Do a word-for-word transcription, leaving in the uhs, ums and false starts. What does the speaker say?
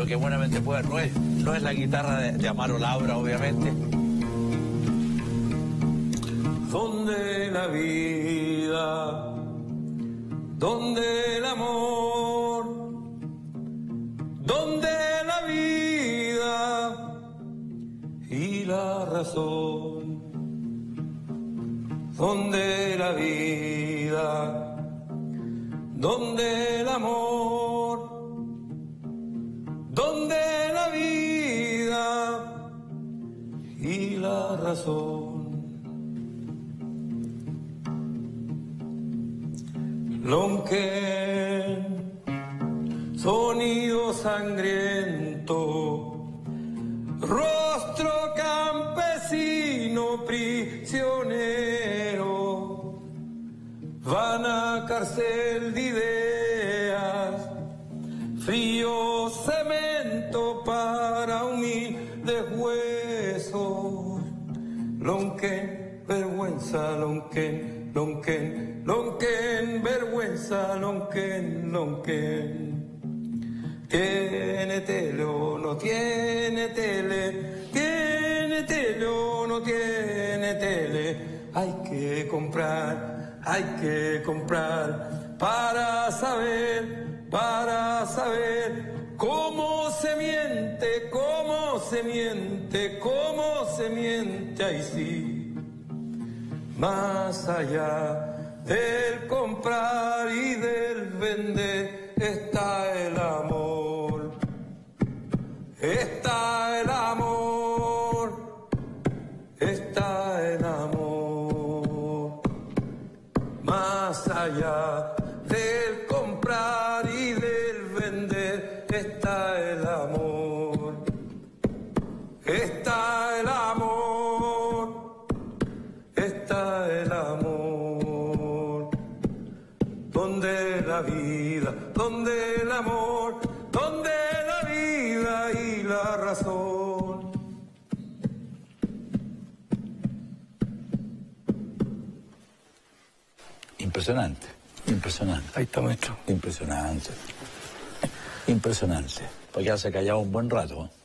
lo que buenamente pueda. No es, no es la guitarra de, de Amaro Laura, obviamente. Donde la vida, donde el amor, donde la vida y la razón, donde la vida, donde el amor, donde la vida y la razón. Lonquén, sonido sangriento, rostro campesino prisionero, van a cárcel de ideas, frío cemento para humildes huesos. Lonquén, vergüenza, Lonquén, Lonquén, Lonquén, vergüenza, Lonquén, Lonquén. Tiene tele o no tiene tele, tiene tele o no tiene tele. Hay que comprar, hay que comprar para saber, para saber cómo se miente, cómo se miente, cómo se miente, ay sí. Más allá del comprar y del vender está el amor, está el amor, está el amor. Más allá del comprar y del vender está el amor, está el amor, está el amor. Donde la vida, donde el amor, donde la vida y la razón. Impresionante, impresionante. Ahí está, maestro. Impresionante. Impresionante. Porque ya se callado un buen rato, ¿eh?